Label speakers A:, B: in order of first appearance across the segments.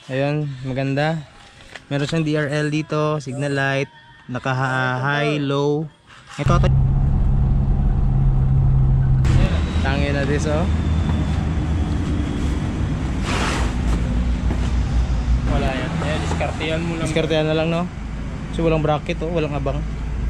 A: Ayun, maganda. Meron siyang DRL dito, signal light, naka high, low. Ito tangin na this oh.
B: Wala yan. Diskartehan mo lang.
A: Diskartehan na lang no. So walang bracket oh, walang abang.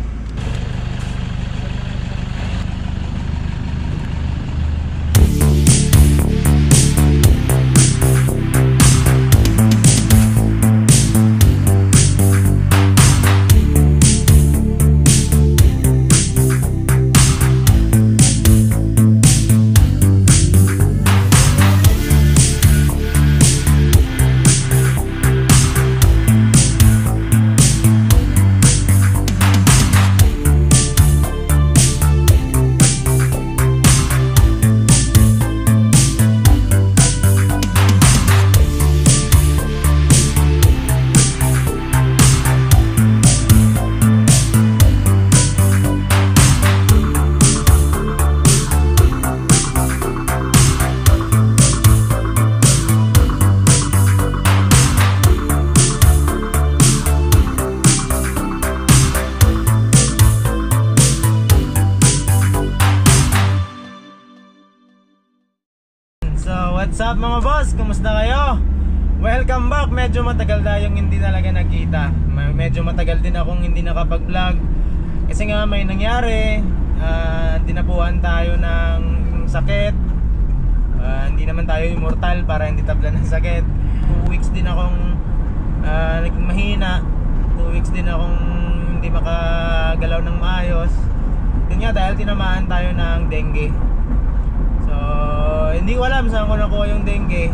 A: What's up mga boss? Kumusta kayo? Welcome back. Medyo matagal tayong hindi talaga nagkita. Medyo matagal din akong hindi nakapag-vlog. Kasi nga may nangyari. Tinapuan tayo ng sakit. Hindi naman tayo immortal para hindi tablan ng sakit. 2 weeks din akong naging mahina. 2 weeks din akong hindi makagalaw ng maayos. Yun nga dahil tinamaan tayo ng dengue. Hindi ko alam saan ko nakuha yung dengue.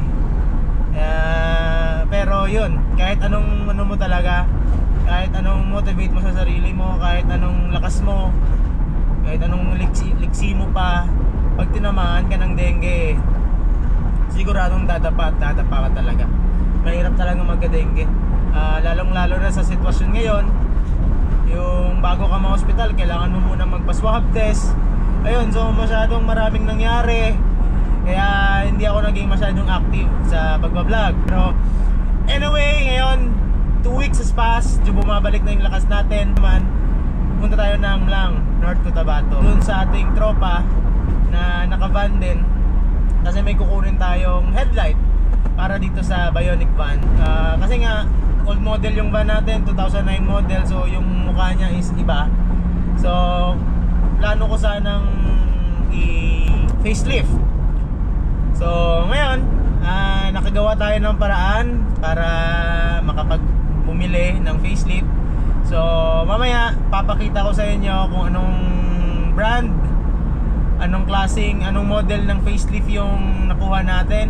A: Pero yun, kahit anong ano mo talaga, kahit anong motivate mo sa sarili mo, kahit anong lakas mo, kahit anong liksi mo pa, pag tinamaan ka ng dengue, siguradong dadapa ka talaga. Mahirap talaga magka-dengue. Lalong lalo na sa sitwasyon ngayon, yung bago ka ma-hospital, kailangan mo muna magpa-swab test. Ayun, so masyadong maraming nangyari. Kaya hindi ako naging masyadong active sa pagbablog. Pero anyway, ngayon 2 weeks has passed, bumabalik na yung lakas natin. Punta tayo ng Mlang, North Cotabato, dun sa ating tropa na naka-van din. Kasi may kukunin tayong headlight para dito sa Bionic van. Kasi nga old model yung van natin, 2009 model. So yung mukha niya is iba. So plano ko sanang i-facelift. So ngayon, nakagawa tayo ng paraan para makapag-bumili ng facelift. So mamaya papakita ko sa inyo kung anong brand, anong klaseng, anong model ng facelift yung nakuha natin.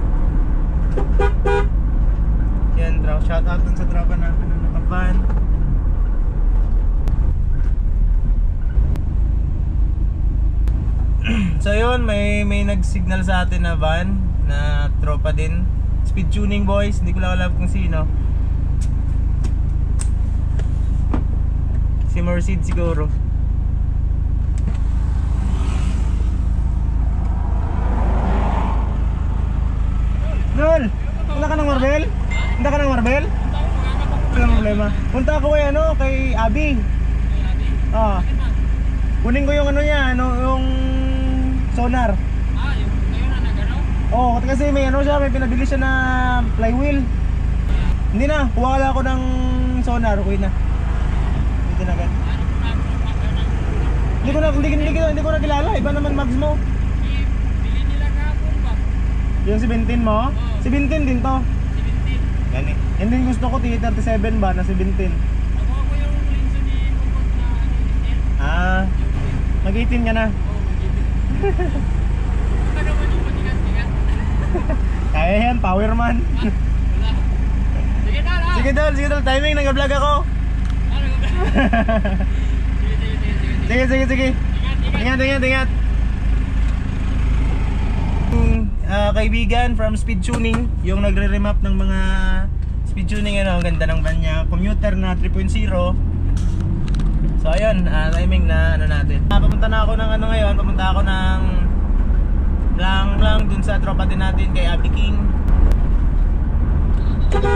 A: Yan, shout out dun sa tropa natin na naka-van. So yun, may nag-signal sa atin na van na tropa din. Speed tuning boys, hindi ko lang alam kung sino. Si Mercedes siguro. Nol! Punta ka ng Marbel? Punta ka ng Marbel? Walang problema. Punta ako kay Abby. Kunin ko yung niya, yung sonar.
B: Yung ngayon na nagano?
A: Oo, kasi may siya, may pinabili siya na flywheel. Hindi na, kuha lang ako ng sonar, okay na. Dito na agad. Hindi ko na kilala, iba naman mags mo.
B: Bili nila kahapon ba?
A: Yung 17 mo? 17 din to.
B: 17.
A: Gani. And then gusto ko T37 ba na 17.
B: Ako yung linso ni Bukot na 18.
A: Mag-18 ka na.
B: Ano naman yung patigas-tigas?
A: Kaya yan, power man.
B: Wala. Sige na.
A: Sige dol, timing, nag-vlog ako. Sige. Ingat. Kaibigan from Speed Tuning, yung nagre-remap ng mga speed tuning, ang ganda ng van niya, commuter na 3.0. So ayun, timing na natin. Papunta na ako ng ngayon, papunta ako ng Mlang dun sa tropa din natin kay Abby King.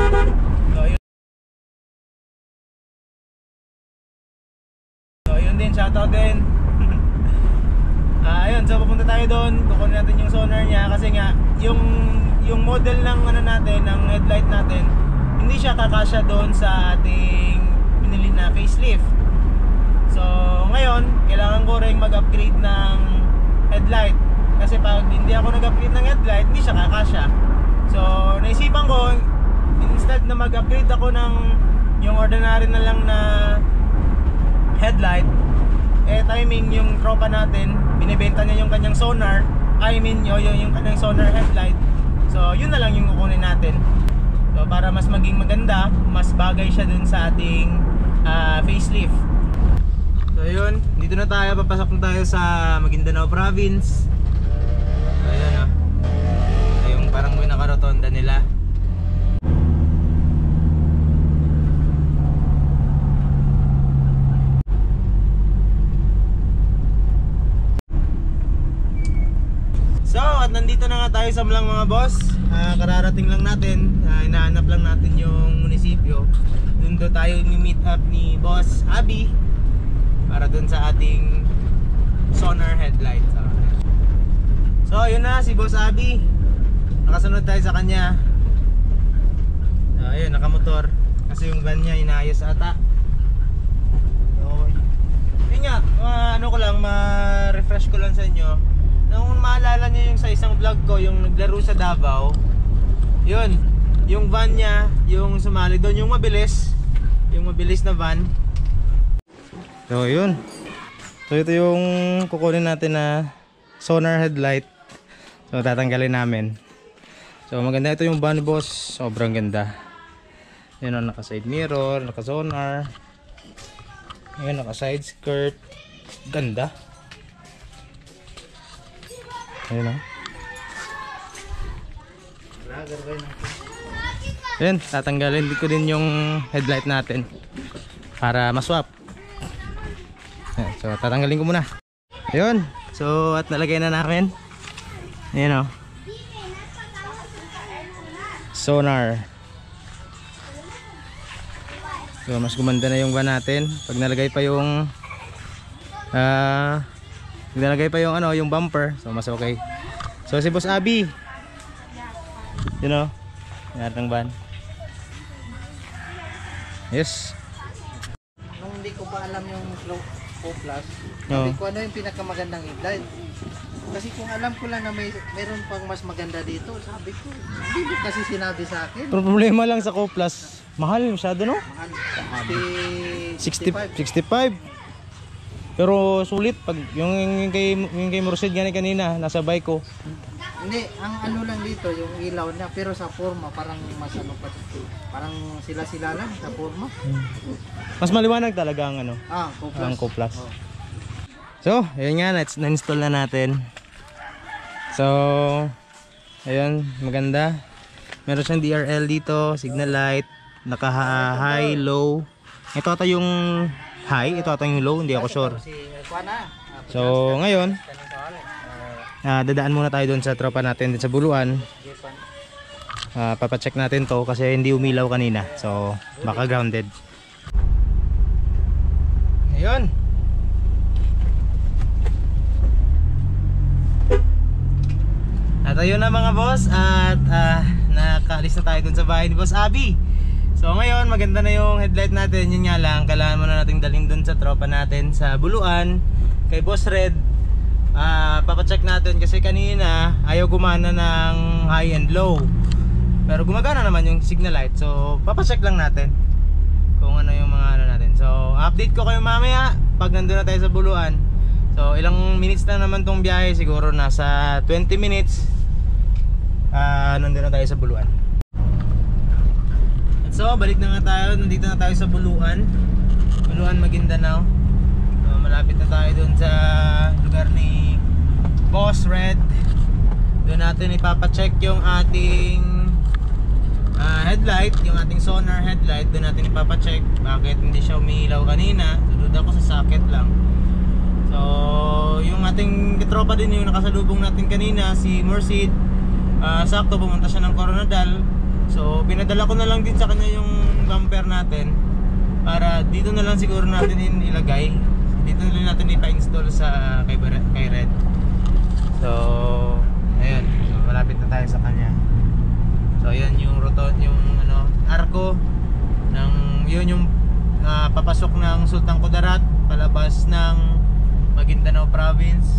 A: shoutout din. Ayun, so pupunta tayo doon, kukunin natin yung sonar niya kasi nga yung model ng ano natin, ng headlight natin, hindi siya kakasya doon sa ating pinili na facelift. So ngayon, kailangan ko ring mag-upgrade ng headlight kasi pag hindi ako nag-upgrade ng headlight, hindi siya kakasya. So naisipan ko, instead na mag-upgrade ako ng yung ordinary na lang na headlight, timing yung tropa natin, binibenta niya yung kanyang sonar, yung kanyang sonar headlight. So yun na lang yung kukunin natin. So para mas maging maganda, mas bagay siya dun sa ating facelift. So yun, dito na tayo, papasok na tayo sa Maguindanao Province. So ayan ito yung parang may nakarotonda nila. So, at nandito na nga tayo sa Mlang mga boss. Kararating lang natin, hinahanap lang natin yung munisipyo. Doon daw tayo ni-meet up ni Boss Abby para doon sa ating sonar headlight. So, yun na si Boss Abby. Nakasunod tayo sa kanya. Ayun, nakamotor. Kasi yung van niya inaayos ata. So, yun nga, ano ko lang, ma-refresh ko lang sa inyo. Nung maalala niyo yung sa isang vlog ko, yung naglaro sa Davao, yun, yung van niya, yung sumali doon, yung mabilis na van. So yun, so ito yung kukunin natin na sonar headlight. So tatanggalin namin. So maganda ito yung van boss, sobrang ganda. Yun, naka side mirror, naka sonar, yun, naka side skirt, ganda. Ayun o. Ayun, tatanggalin ko din yung headlight natin para maswap. So tatanggalin ko muna. Ayun, so at nalagay na namin. Ayun o, sonar. So mas gumanda na yung van natin pag nalagay pa yung nilagay pa yung yung bumper, so mas okay. So si Boss Abby, you know, yan ang van. Yes.
C: Nung hindi ko pa alam yung Flow Plus, sabi ko ano yung pinakamagandang headlight. Kasi kung alam ko lang na meron pang mas maganda dito, sabi ko, hindi mo kasi sinabi sa akin.
A: Pero problema lang sa Co-Plus, mahal masyado no?
C: Mahal.
A: 65. Pero sulit pag yung kay Morsid gani kanina nasa bike ko.
C: Hindi, ang ano lang dito yung ilaw niya, pero sa forma parang mas ano pa, parang sila lang sa forma.
A: Mas maliwanag talaga ang
C: Co-Plus.
A: ang Co-Plus. Oh. So, ayun nga, na-install na natin. So, ayun, maganda. Meron siyang DRL dito, signal light, naka high, low. Ito ata yung high, ito ata yung low, hindi ako sure. So ngayon, dadaan muna tayo doon sa tropa natin din sa Buluan. Papacheck natin to kasi hindi umilaw kanina, so baka grounded. Ayun. At ayun na mga boss, at nakaalis na tayo doon sa bahay ni Boss Abby. So ngayon maganda na yung headlight natin. Yun nga lang, kailangan muna natin daling dun sa tropa natin sa Buluan, kay Boss Red. Papacheck natin kasi kanina ayaw gumana ng high and low, pero gumagana naman yung signal light. So papacheck lang natin kung ano yung mga natin. So update ko kayo mamaya pag nandun na tayo sa Buluan. So ilang minutes na naman tong biyahe, siguro nasa 20 minutes nandun na tayo sa Buluan. So balik na nga tayo, nandito na tayo sa Buluan, Maguindanao. So malapit na tayo dun sa lugar ni Boss Red. Doon natin ipapacheck yung ating headlight, yung ating sonar headlight. Doon natin ipapacheck bakit hindi siya umiilaw kanina. Tulad ako sa socket lang. So yung ating tropa din yung nakasalubong natin kanina, si Morsid, sakto pumunta siya ng Coronadal. So pinadala ko na lang din sa kanya yung bumper natin para dito na lang siguro natin ilagay dito na natin ipa-install sa kay Red. So ayun, so, malapit na tayo sa kanya. So ayan yung yung arko ng yun yung papasok ng Sultan Kudarat palabas ng Maguindanao Province.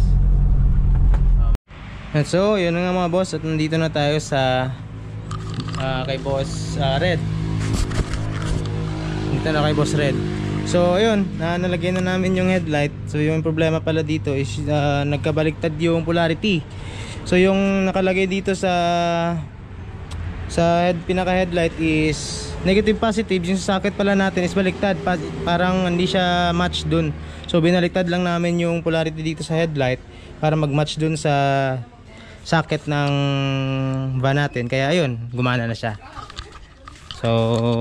A: And so yun nga mga boss, at nandito na tayo sa kay Boss Red. Dito na kay Boss Red. So ayun, nalagay na namin yung headlight. So yung problema pala dito is nagkabaliktad yung polarity. So yung nakalagay dito sa pinaka headlight is negative positive, yung socket pala natin is baliktad, parang hindi siya match dun. So binaliktad lang namin yung polarity dito sa headlight para mag-match dun sa socket ng van natin. Kaya ayun, gumana na siya. So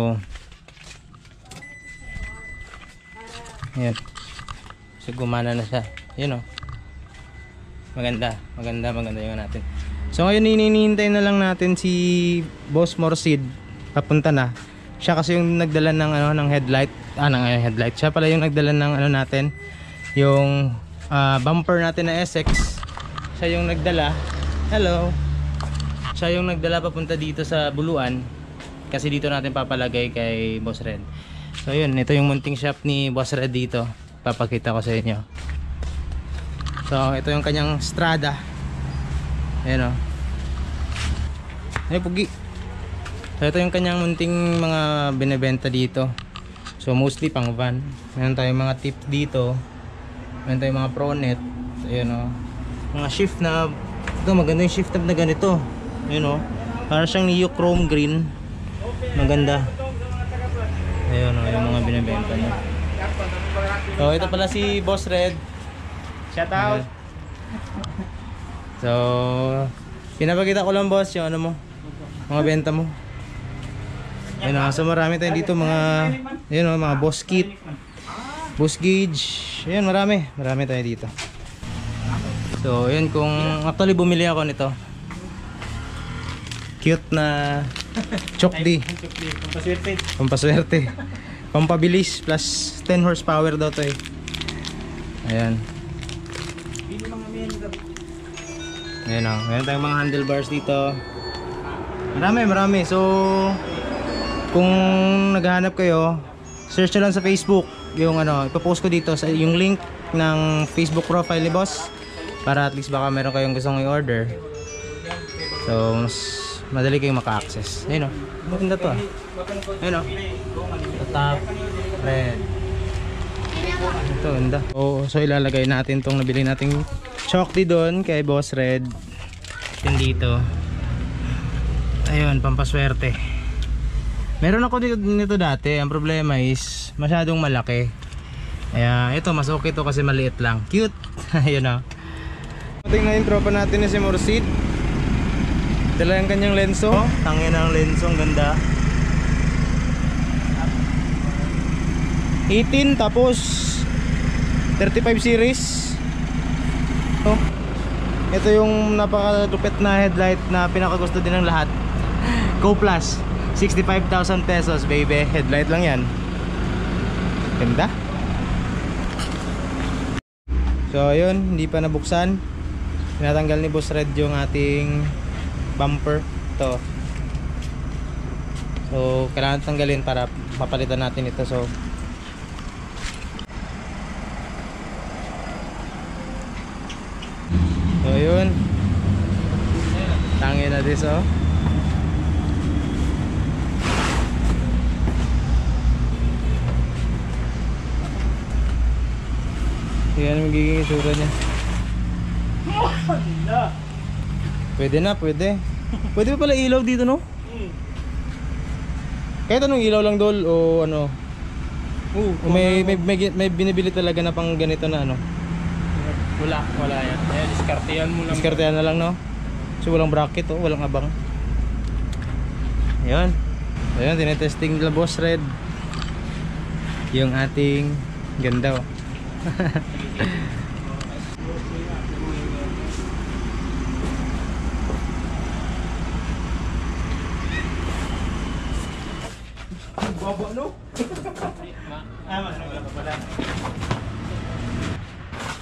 A: ayun, so gumana na siya. Yun o, maganda yung natin. So ngayon hinihintay na lang natin si Boss Morsid, papunta na. Siya kasi yung nagdala ng ng headlight, ng headlight. Siya pala yung nagdala ng natin, yung bumper natin na SX. Siya yung nagdala. Hello. Siya yung nagdala papunta dito sa Buluan. Kasi dito natin papalagay kay Boss Red. So yun, ito yung munting shop ni Boss Red dito. Papakita ko sa inyo. So ito yung kanyang Strada. Ayan o. Ay pugi. So ito yung kanyang munting mga binebenta dito. So mostly pang van. Meron tayong mga tips dito. Meron tayong mga Pronet. So ayan o. Mga shift knob. Ito maganda yung shift knob na ganito. Ayan o. Para siyang Neo Chrome Green. Maganda. Ayan o, yung mga binebenta niya. So ito pala si Boss Red. Shout out. So pinapakita ko lang boss yung mo, mga benta mo. Ayun, so marami tayong dito mga mga boss kit, boss gauge. Ayun, marami tayo dito. So ayun, kung actually bumili ako nito, cute na chokdi, pampaswerte, pampabilis, plus 10 horsepower daw to eh. Ayan. Ayan o, meron tayong mga handlebars dito. Marami. So kung naghahanap kayo, search nyo lang sa Facebook yung ipopost ko dito sa yung link ng Facebook profile ni Boss, para at least baka meron kayong gustong i-order. So mas madali kayong maka-access. Ayun o, maganda to ah. Ayun o, top red. Ito, ganda. So ilalagay natin tong nabili nating chokdi doon kay Boss Red. Yan dito. Ayun, pampaswerte. Meron ako nito dati. Ang problema is masyadong malaki. Kaya ito, mas okay to kasi maliit lang. Cute. Ayun o. Tingnan yung tropa natin na si Morsid. Dala yung kanyang lenso. Tangin ang lenso, ang ganda. 18 tapos 35 series. Ito yung napakalupit na headlight na pinakagusto din ng lahat. Go Plus, 65,000 pesos baby. Headlight lang yan. Ganda. So ayun, hindi pa nabuksan. Tinatanggal ni Boss Red yung ating bumper. Ito. So kailangan tanggalin para papalitan natin ito. So ayun, tangin na this oh. Yan magiging isura niya. Pwede na, pwede. Pwede pa pala ilaw dito no? Kahit anong ilaw lang dol o ano? O may binibili talaga na pang ganito na ano?
B: Wala yan. Ayan, diskartehan mo lang.
A: Diskartehan na lang no? So walang bracket oh, walang abang. Ayun. Ayun, tinetesting nila Boss Red yung ating ganda oh.
B: Bobo no?
A: Wala pa pala.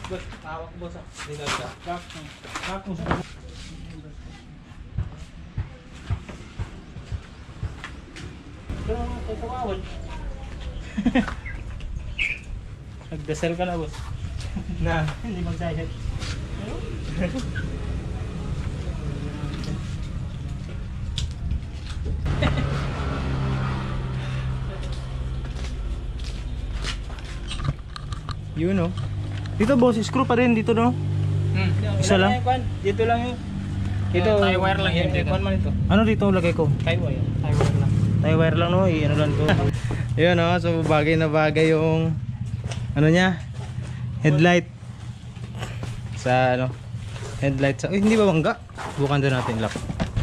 B: Boss, hawak boss ah. Dito ka. Kako. Pero tutungawon. Nagdasal ka na boss. Na, hindi mag-diet.
A: Yun no. Dito boss, screw pa rin dito no. Isa lang?
B: Dito lang yun. Dito, tie wire lang yun. Dito man ito.
A: Ano dito lagay ko?
B: Tie wire. Tie wire lang.
A: Tie wire lang no, ano lang ko. Yun no, so bagay na bagay yung ano niya, headlight. Sa ano, headlight sa, hindi ba bangga? Bukan doon natin lock.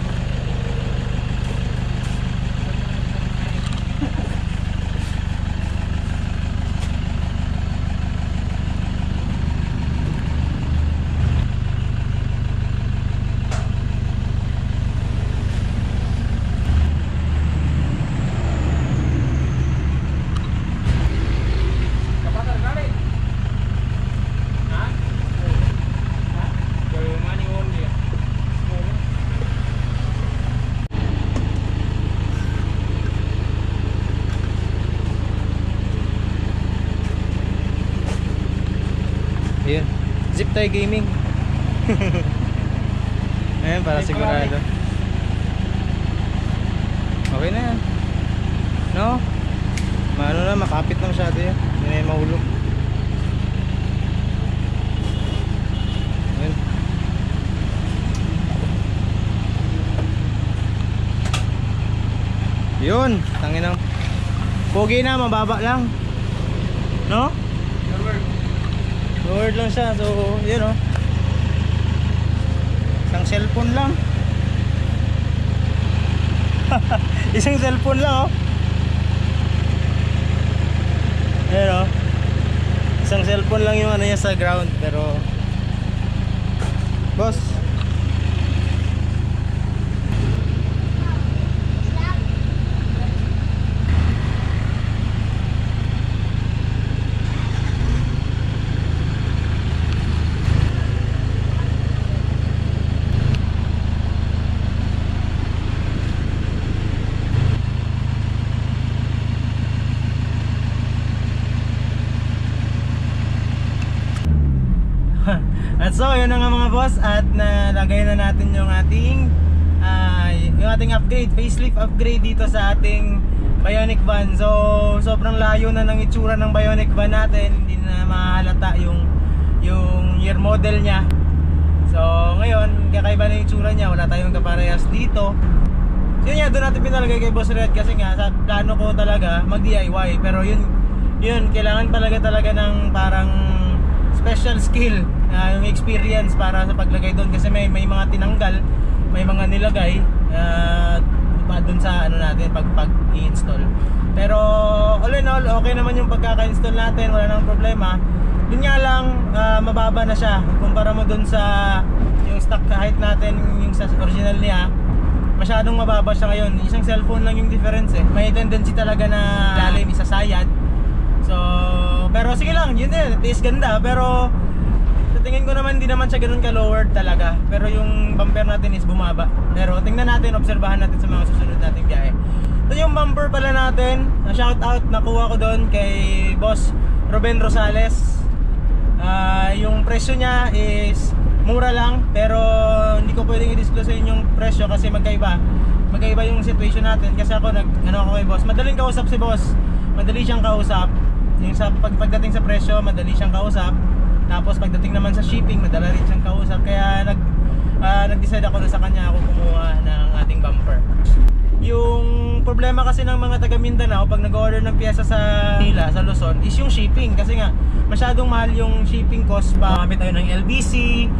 A: Ayun, zip tie gaming. Ayan, para sigurado. Okay na yan. No? Maano na, makapit na masyado yan. Hindi na yung mahulog. Ayan. Yun, tangin na. Pogi na, mababa lang. No? Lowered lang siya, so yun o. Isang cellphone lang. Isang cellphone lang o. Ayun o. Isang cellphone lang yung ano niya sa ground. Pero boss, at so yun na nga mga boss, at nalagay na natin yung ating upgrade, facelift upgrade dito sa ating Bionic van. So sobrang layo na ng itsura ng Bionic van natin, hindi na mahalata yung year model niya. So ngayon kakaiba na yung itsura niya, wala tayong kaparehas dito. So yun nga, doon natin pinalagay kay Boss Red kasi nga sa plano ko talaga mag DIY, pero yun kailangan talaga ng parang special skill, yung experience para sa paglagay doon, kasi may mga tinanggal, may mga nilagay doon sa ano natin pag i-install. Pero all in all, okay naman yung pagkaka-install natin, wala nang problema. Yun nga lang, mababa na siya kumpara mo doon sa yung stock height natin, yung sa original niya. Masyadong mababa siya ngayon. Isang cellphone lang yung difference eh. May tendency talaga na lalim, isasayad. So, pero sige lang, yun din, taste ganda. Pero sa tingin ko naman, hindi naman siya ganun ka-lowered talaga. Pero yung bumper natin is bumaba. Pero tingnan natin, obserbahan natin sa mga susunod nating biyahe. So yung bumper pala natin, shout out, nakuha ko doon kay Boss Ruben Rosales. Yung presyo niya is mura lang, pero hindi ko pwedeng i-disclose sa inyo yung presyo kasi magkaiba yung situation natin. Kasi ako ako kay Boss, madaling kausap si Boss, madali siyang kausap. Yung pagdating sa presyo, madali siyang kausap. Tapos pagdating naman sa shipping, madali rin siyang kausap. Kaya nag-decide ako na sa kanya ako kumuha ng ating bumper. Yung problema kasi ng mga taga Mindanao pag nag-order ng piyesa sa Manila, sa Luzon, is yung shipping. Kasi nga masyadong mahal yung shipping cost pa. Gamit tayo ng LBC,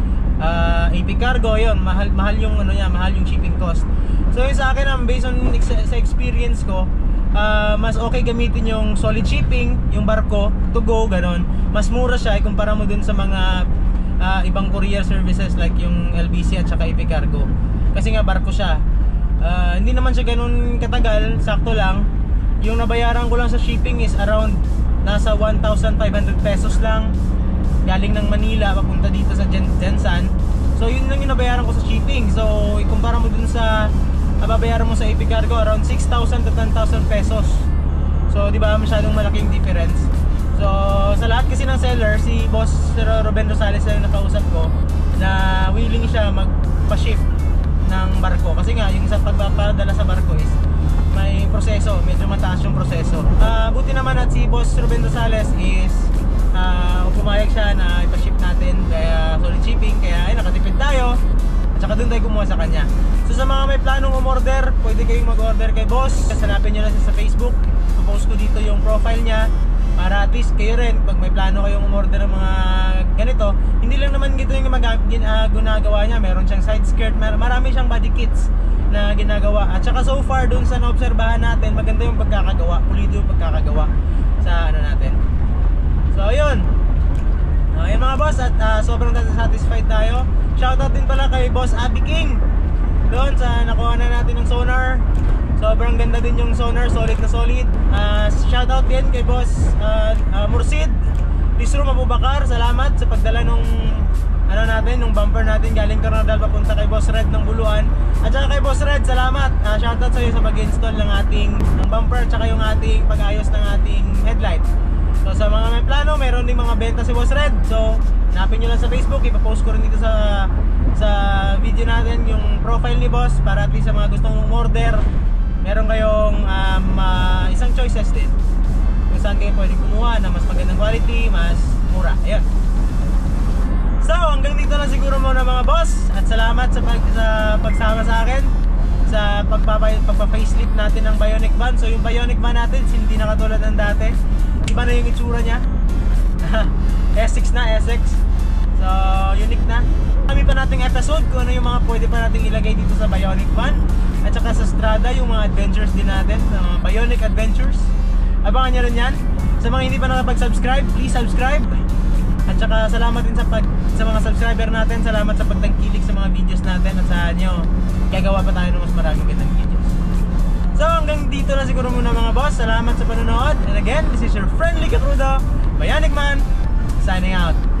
A: AP Cargo, yun, mahal yung mahal yung shipping cost. So yung sa akin, based on sa experience ko, mas okay gamitin yung solid shipping, yung barko to go, ganon. Mas mura siya kumpara mo dun sa mga ibang courier services like yung LBC at saka AP Cargo. Kasi nga barko siya. Hindi naman siya ganun katagal, sakto lang. Yung nabayaran ko lang sa shipping is around nasa 1,500 pesos lang galing ng Manila papunta dito sa Jensan. So yun lang yung nabayaran ko sa shipping. So ikumpara mo dun sa babayaran mo sa AP Cargo, around 6,000 to 10,000 pesos. So di ba masyadong malaking difference. So sa lahat kasi ng seller, si Boss Ruben Rosales lang nakausap ko na willing siya magpa-ship ng barko. Kasi nga yung sa pagpapadala sa barko is may proseso, medyo mataas yung proseso. Buti naman at si Boss Ruben Rosales is pumayag siya na ipa-ship natin, kaya solid shipping, kaya ay nakatipid tayo at saka doon tayo kumuha sa kanya. So sa mga may planong umorder, pwede kayong mag-order kay Boss. Hanapin nyo lang siya sa Facebook, post ko dito yung profile niya para at least kayo rin pag may plano kayong umorder ng mga ganito, hindi lang naman gito yung ginagawa niya. Meron siyang side skirt, marami siyang body kits na ginagawa. At saka so far dun sa naobserbahan natin, maganda yung pagkakagawa, pulido yung pagkakagawa sa ano natin. So ayun, ayun mga boss, at sobrang satisfied tayo. Shoutout din pala kay Boss Abby King doon sa nakuha na natin ng sonar. Sobrang ganda din yung sonar, solid na solid. Shoutout din kay Boss Mursid Lisrum Abubakar, salamat sa pagdala nung ano natin, nung bumper natin galing Coronadal papunta kay Boss Red ng Buluan. At saka kay Boss Red, salamat. Shoutout sa iyo sa pag-install ng ng bumper at saka yung ating pag-ayos ng ating headlight. So sa mga may plano, meron ding mga benta si Boss Red. So hanapin nyo lang sa Facebook, ipapost ko rin dito sa video natin yung profile ni Boss para at least sa mga gustong order, meron kayong isang choices din kung saan kayo pwede kumuha na mas magandang quality, mas mura. Ayun. So hanggang dito na siguro muna mga boss, at salamat sa pagsama sa akin sa pagpa-facelift natin ng Bionic Van. So yung Bionic Van natin hindi na katulad ng dati, iba na yung itsura niya. S6 na, SX. So unique na. Kami pa nating episode kung ano yung mga pwede pa nating ilagay dito sa Bionic Van. At saka sa Strada, yung mga adventures din natin, mga Bionic Adventures. Abangan nyo rin yan. Sa mga hindi pa nakapag-subscribe, please subscribe. At saka salamat din sa mga subscriber natin. Salamat sa pagtangkilik sa mga videos natin. At sa inyo, gagawa pa tayo ng mas maraming kitang videos. So hanggang dito na siguro muna mga boss. Salamat sa panonood. And again, this is your friendly Kakrudo, Bionic Man, signing out.